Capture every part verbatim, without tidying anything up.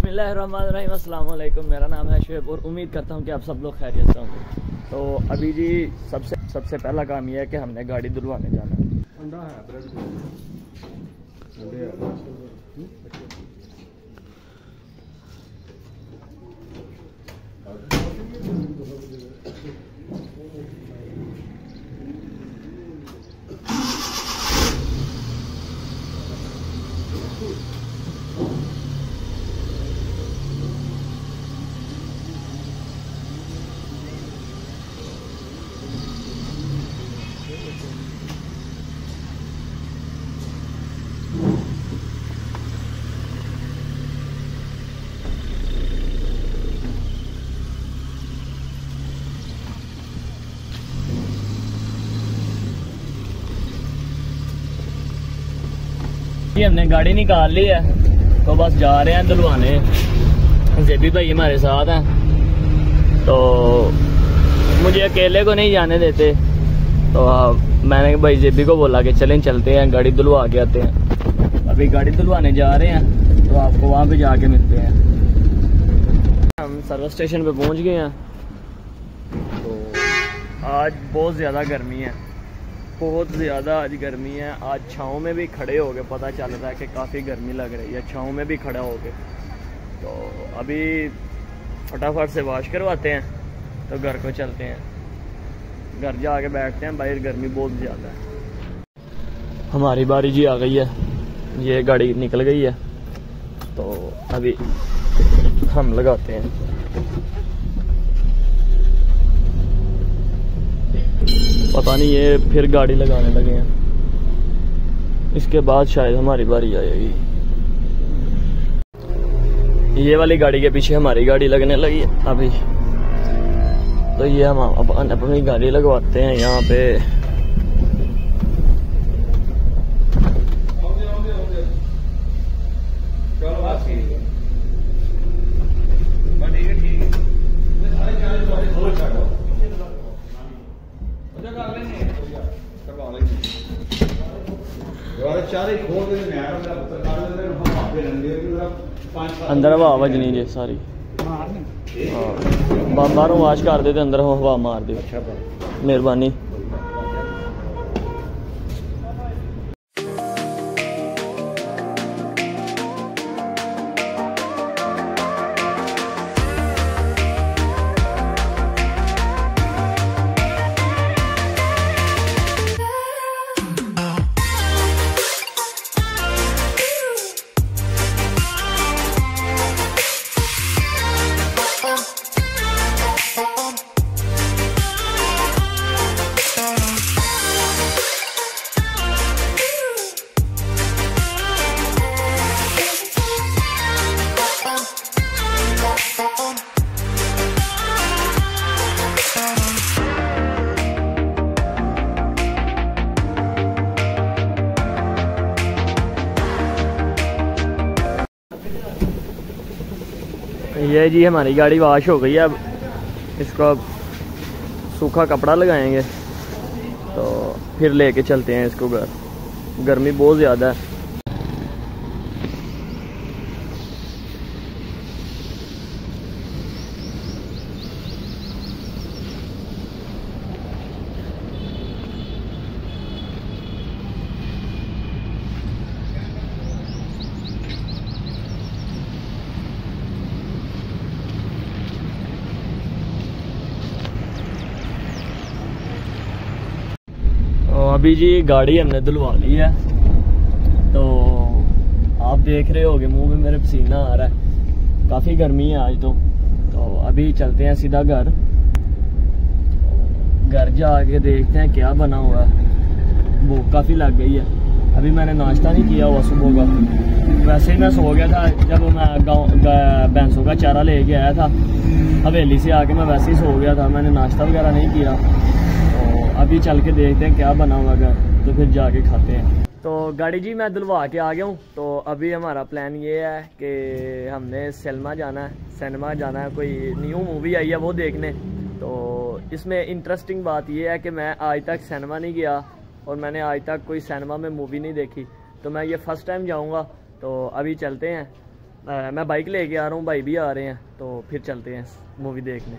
बिस्मिल्लाहिर्रहमानिर्रहीम, अस्सलाम वालेकुम। मेरा नाम है शुएब और उम्मीद करता हूँ कि आप सब लोग खैरियत से होंगे। तो अभी जी सबसे सबसे पहला काम यह है कि हमने गाड़ी धुलवाने जाना है। हमने गाड़ी निकाल ली है तो बस जा रहे हैं धुलवाने। जेबी भाई हमारे साथ हैं तो मुझे अकेले को नहीं जाने देते, तो मैंने भाई जेबी को बोला कि चलें चलते हैं गाड़ी धुलवा के आते हैं। अभी गाड़ी धुलवाने जा रहे हैं तो आपको वहाँ पे जाके मिलते हैं। हम सर्विस स्टेशन पे पहुँच गए हैं। तो आज बहुत ज़्यादा गर्मी है, बहुत ज़्यादा आज गर्मी है। आज छाँव में भी खड़े हो गए, पता चल रहा है कि काफ़ी गर्मी लग रही है। छाँव में भी खड़ा हो गए। तो अभी फटाफट से वॉश करवाते हैं तो घर को चलते हैं। घर जाके बैठते हैं, बाहर गर्मी बहुत ज़्यादा है। हमारी बारी जी आ गई है, ये गाड़ी निकल गई है तो अभी हम लगाते हैं। पता नहीं ये फिर गाड़ी लगाने लगे हैं, इसके बाद शायद हमारी बारी आएगी। ये वाली गाड़ी के पीछे हमारी गाड़ी लगने लगी है अभी। तो ये हम अपनी गाड़ी लगवाते हैं यहाँ पे। अंदर हवा वजनी जे सारी, हाँ बाहरों वाश कर दे, अंदर हवा मार दे। मेहरबानी। ये जी हमारी गाड़ी वॉश हो गई है। अब इसको अब सूखा कपड़ा लगाएंगे तो फिर लेके चलते हैं इसको घर। गर्मी बहुत ज़्यादा है। अभी जी गाड़ी हमने धुलवा ली है तो आप देख रहे होगे मुंह में मेरे पसीना आ रहा है, काफ़ी गर्मी है आज तो। तो अभी चलते हैं सीधा घर। घर जाके देखते हैं क्या बना हुआ है। भूख काफ़ी लग गई है। अभी मैंने नाश्ता नहीं किया हुआ सुबह का। वैसे ही मैं सो गया था जब मैं गाँव भैंसों का चारा लेके आया था हवेली से आके, मैं वैसे ही सो गया था। मैंने नाश्ता वगैरह नहीं किया। अभी चल के देखते हैं क्या बना हुआ घर, तो फिर जाके खाते हैं। तो गाड़ी जी मैं धुलवा के आ गया हूँ। तो अभी हमारा प्लान ये है कि हमने सिनेमा जाना है सिनेमा जाना है कोई न्यू मूवी आई है वो देखने। तो इसमें इंटरेस्टिंग बात ये है कि मैं आज तक सिनेमा नहीं गया और मैंने आज तक कोई सिनेमा में मूवी नहीं देखी। तो मैं ये फ़र्स्ट टाइम जाऊँगा। तो अभी चलते हैं आ, मैं बाइक लेके आ रहा हूँ, भाई भी आ रहे हैं, तो फिर चलते हैं मूवी देखने।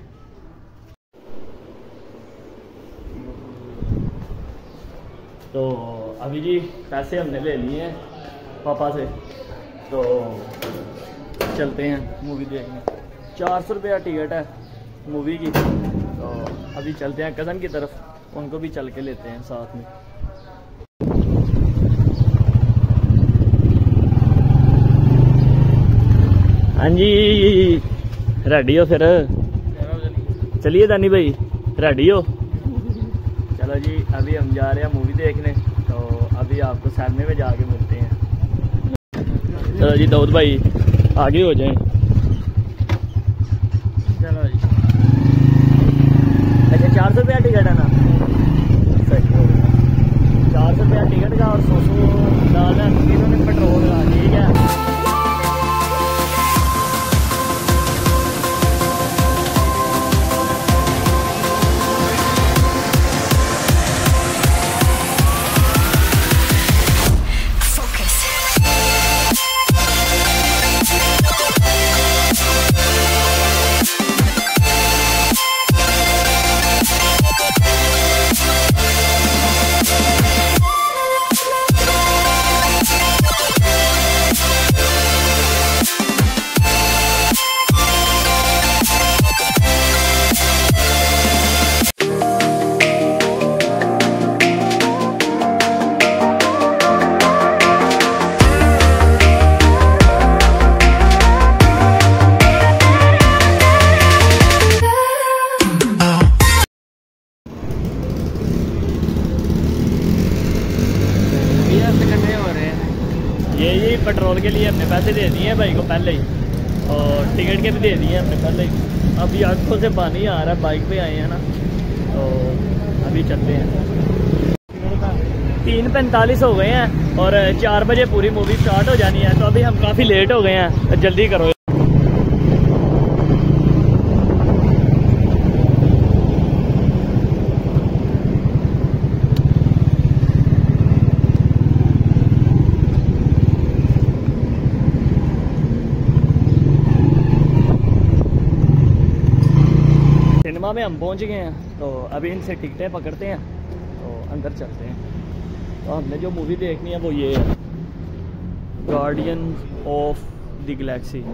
तो अभी जी पैसे हमने ले लिए हैं पापा से, तो चलते हैं मूवी देखने। चार सौ रुपया टिकट है मूवी की, तो अभी चलते हैं कज़न की तरफ, उनको भी चल के लेते हैं साथ में। हाँ जी रेडी हो फिर? चलिए दानी भाई रेडी हो? चलो जी अभी हम जा रहे हैं मूवी देखने, तो अभी आपको सामने में जाके मिलते हैं। चलो जी दाऊद भाई आगे हो जाएं। चलो जी अच्छा चार सौ रुपया टिकट है ना? सही हो गया, चार सौ रुपया टिकट का और सौ सौ डालना इन्होंने पेट्रोल का, ठीक है। पेट्रोल के लिए हमने पैसे दे दिए हैं भाई को पहले ही, और टिकट के भी दे दिए हमने पहले ही। अभी आंखों से पानी आ रहा है, बाइक पे आए हैं ना, तो अभी चलते हैं। तीन पैंतालीस हो गए हैं और चार बजे पूरी मूवी स्टार्ट हो जानी है, तो अभी हम काफ़ी लेट हो गए हैं, जल्दी करो। सिनेमा में हम पहुंच गए हैं, तो अभी इनसे टिकटें पकड़ते हैं, तो अंदर चलते हैं। तो हमने जो मूवी देखनी है वो ये है, गार्डियन ऑफ द गैलेक्सी।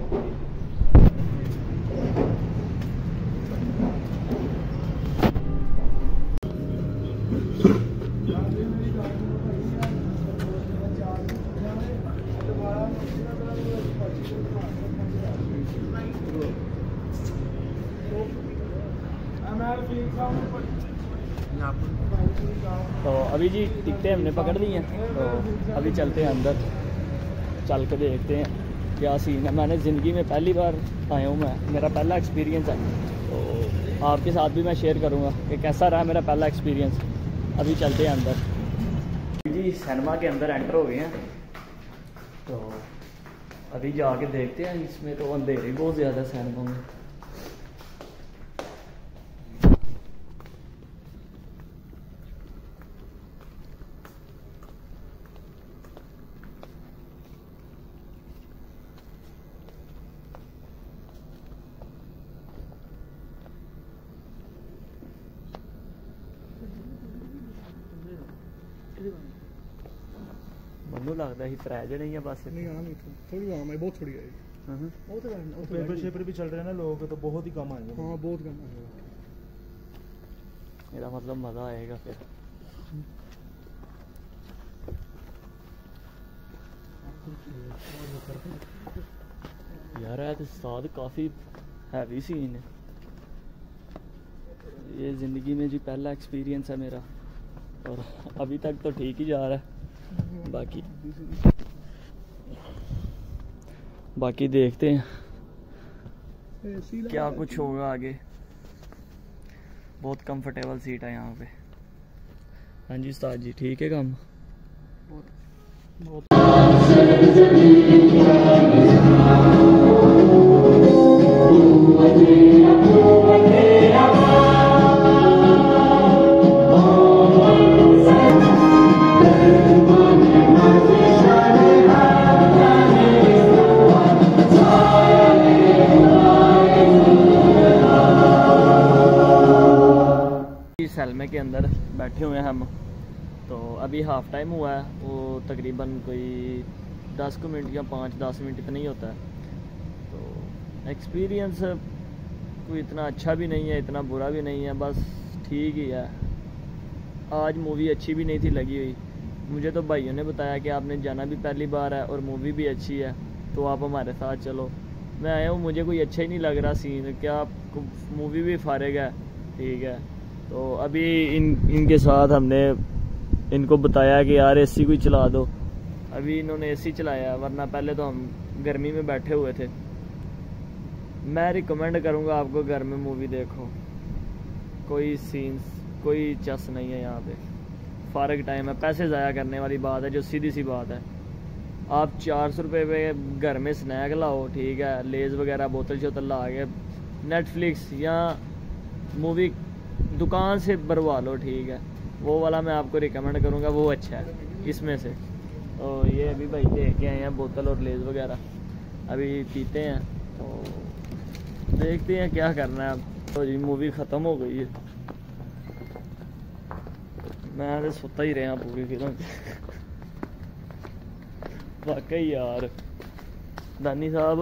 तो अभी जी टिकटें हमने पकड़ ली हैं, तो अभी चलते हैं अंदर, चल के देखते हैं क्या सीन है। मैंने ज़िंदगी में पहली बार आया हूँ, मैं मेरा पहला एक्सपीरियंस है, तो आपके साथ भी मैं शेयर करूँगा कि कैसा रहा मेरा पहला एक्सपीरियंस। अभी चलते हैं अंदर जी, सिनेमा के अंदर एंटर हो गए हैं, तो अभी जाके देखते हैं। इसमें तो अंधेरे बहुत ज़्यादा सिनेमा में। मनु लगता है त्रै जने ही बस नहीं आना, थोड़ी आम है, बहुत थोड़ी आएगी। वो तो पेपर शेपर भी चल रहे हैं ना लोग, तो बहुत ही कम आएंगे। हाँ बहुत कम आएगा, मेरा मतलब मज़ा आएगा फिर। यार है तो साथ काफ़ी हैवी सीन है, ये ज़िंदगी में जी पहला एक्सपीरियंस है मेरा, और अभी तक तो ठीक ही जा रहा है। बाकी बाकी देखते हैं क्या कुछ होगा आगे। बहुत कंफर्टेबल सीट है यहाँ पे। हाँ जी उस्ताद जी ठीक है काम? बहुत बैठे हुए हैं हम। तो अभी हाफ़ टाइम हुआ है, वो तकरीबन कोई दस को मिनट या पाँच दस मिनट इतना ही होता है। तो एक्सपीरियंस कोई इतना अच्छा भी नहीं है, इतना बुरा भी नहीं है, बस ठीक ही है। आज मूवी अच्छी भी नहीं थी लगी हुई। मुझे तो भाइयों ने बताया कि आपने जाना भी पहली बार है और मूवी भी अच्छी है, तो आप हमारे साथ चलो। मैं आया हूँ, मुझे कोई अच्छा ही नहीं लग रहा सीन, क्या आपको मूवी भी फारेग है, ठीक है। तो अभी इन इनके साथ हमने इनको बताया कि यार एसी कोई चला दो। अभी इन्होंने एसी चलाया, वरना पहले तो हम गर्मी में बैठे हुए थे। मैं रिकमेंड करूँगा आपको, घर में मूवी देखो, कोई सीन्स कोई चस नहीं है यहाँ पे, फारग टाइम है, पैसे ज़ाया करने वाली बात है, जो सीधी सी बात है। आप चार सौ रुपये पे घर में स्नैक लाओ, ठीक है, लेज़ वगैरह बोतल शोतल ला के नेटफ्लिक्स या मूवी दुकान से भरवा लो, ठीक है। वो वाला मैं आपको रिकमेंड करूँगा, वो अच्छा है इसमें से। तो ये अभी भाई लेके आए हैं बोतल और लेज़ वगैरह, अभी पीते हैं। तो देखते हैं क्या करना है अब। तो जी मूवी ख़त्म हो गई है, मैं तो सुता ही रहा पूरी फिल्म वाकई यार। दानी साहब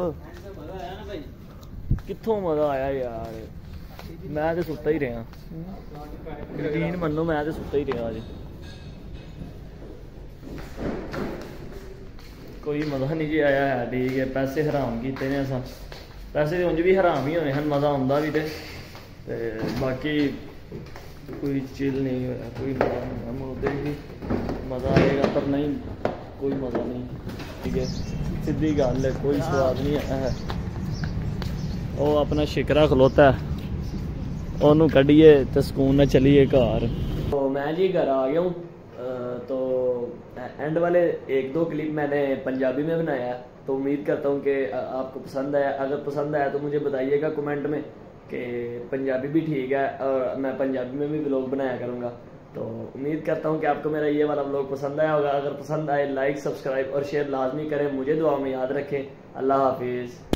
कित्थों मज़ा आया यार, मैं तो सुता ही रहा, यकीन मनो मैं तो सुता ही रहा। अज कोई मज़ा नहीं जी आया है, ठीक है। पैसे हराम किए ने असां, पैसे तो उंज भी हराम ही होने हैं, मज़ा आता भी तो, बाकी कोई चिल नहीं होया, कोई मज़ा नहीं है। मुझे भी मज़ा आएगा पर नहीं, कोई मज़ा नहीं, ठीक है, सीधी गल है, कोई स्वाद नहीं है। वो अपना शिकरा खलोता है, ओनू कढ़िए तो सुकून न चलिए घर। तो मैं जी घर आ गया हूँ। तो एंड वाले एक दो क्लिप मैंने पंजाबी में बनाया है, तो उम्मीद करता हूँ कि आपको पसंद आया। अगर पसंद आया तो मुझे बताइएगा कमेंट में कि पंजाबी भी ठीक है, और मैं पंजाबी में भी व्लॉग बनाया करूँगा। तो उम्मीद करता हूँ कि आपको मेरा ये वाला व्लॉग पसंद आया होगा। अगर पसंद आए लाइक सब्सक्राइब और शेयर लाजमी करें, मुझे दुआ में याद रखें। अल्लाह हाफिज़।